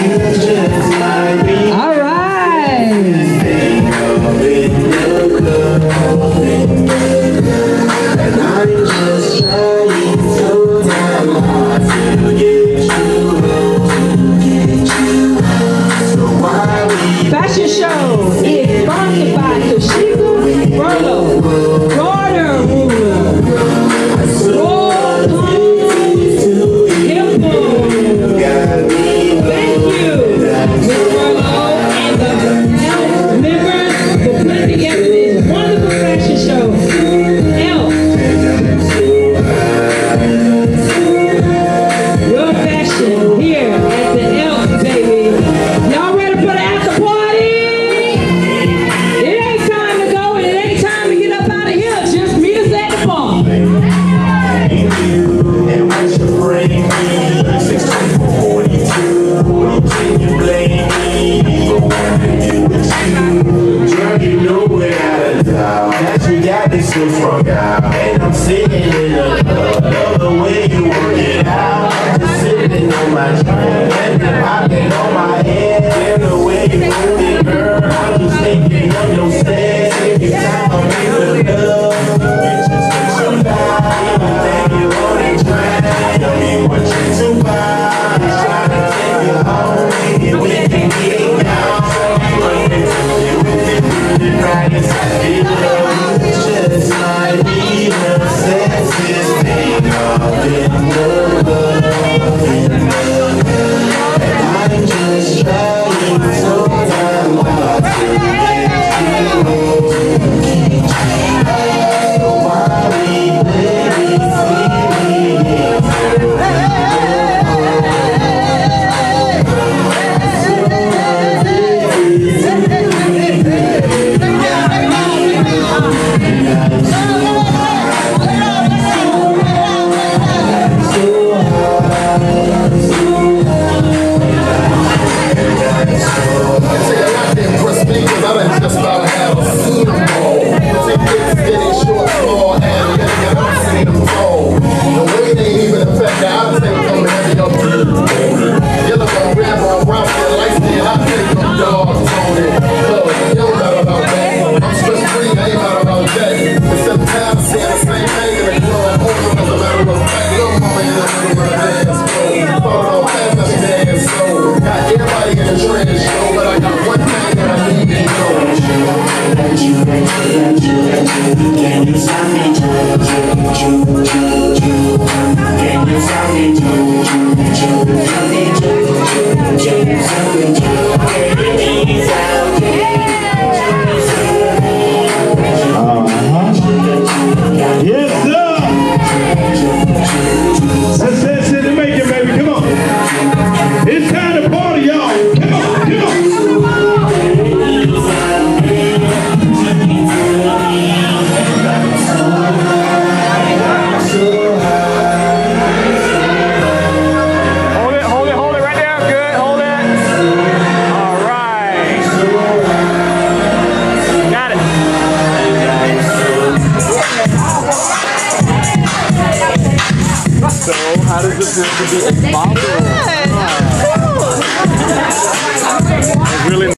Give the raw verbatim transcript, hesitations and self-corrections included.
All right. And I'm just trying so damn hard to get you, get you. So why we Fashion show is sponsored by Toshiko Furlow, Garter Ruler, Roll Pump, Dimple. Thank you, Miz Furlow, and the members for putting together this wonderful fashion show. Elf, your fashion here at the Elf, baby. Y'all ready for the after party? It ain't time to go and it ain't time to get up out of here. Just meet us at the bar. and what's your brain? sixteen forty-two, can you blame me for wanting to do with you? Girl, you know without a doubt that you got me so strung out. And I'm sitting in a club, love the way you work it out. Just sitting on my train, and the pocket on my head. And the way you move it, girl, I'm just thinking of your stairs. Every time I'm in the love, it just makes you laugh. Everything you want to try, don't mean what you too bad. Just trying to take you home, and we can get down. Running to you with it, really right inside me. Just might be the sexiest thing up in the world. And I'm just trying so damn hard to get you. So why we play So, how does it feel to be a model? Good. Cool. It's really